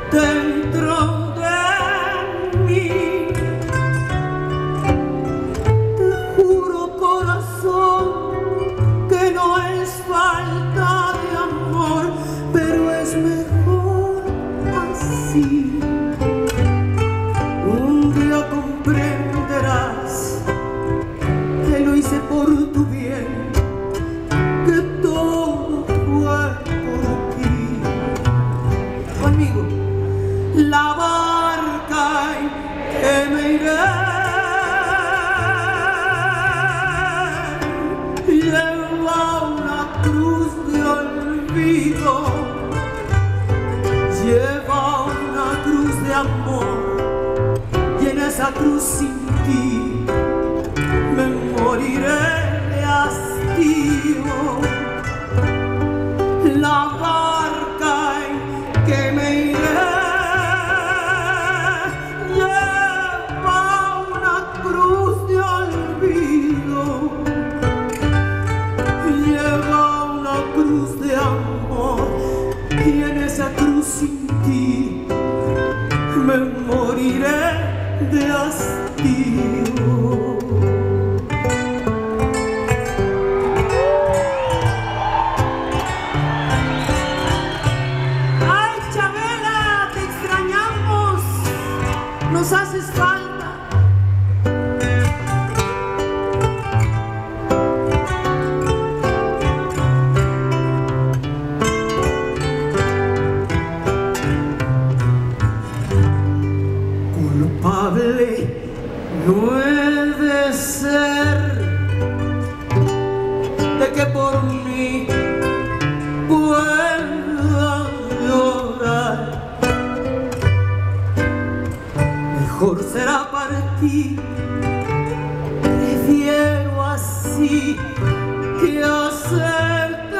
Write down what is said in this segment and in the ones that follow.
dentro de mí. Te juro, corazón, que no es falta de amor, pero es mejor así. Un día comprenderás que lo hice por tu bien, que todo fue por ti. Conmigo, la barca en que me iré lleva una cruz de olvido, lleva una cruz de amor, y en esa cruz sin ti me moriré de hastío. La barca en que me iré lleva una cruz de olvido, lleva una cruz de amor, y en esa cruz sin ti me moriré de hastío. Nos haces falta. Culpable no he de ser de que por mí pueda llorar. Mejor será partir, prefiero así que hacerte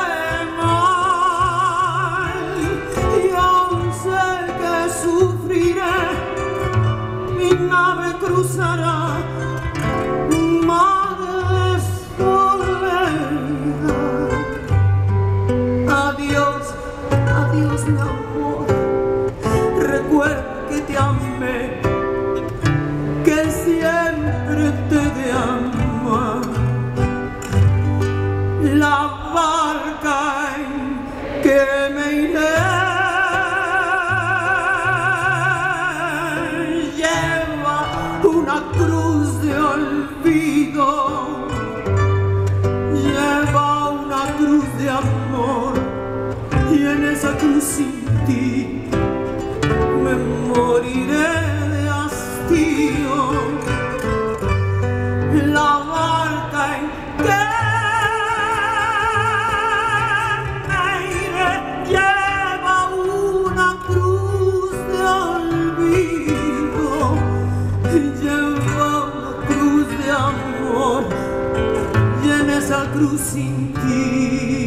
mal. Y aún sé que sufriré, mi nave cruzará mar de soledad. Adiós, adiós mi amor, recuerda que te amé, que siempre te de amar. La barca en que me iré lleva una cruz de olvido, lleva una cruz de amor, y en esa cruz sin ti me moriré de hastío. La barca en que me iré lleva una cruz de olvido, lleva una cruz de amor, y en esa cruz sin ti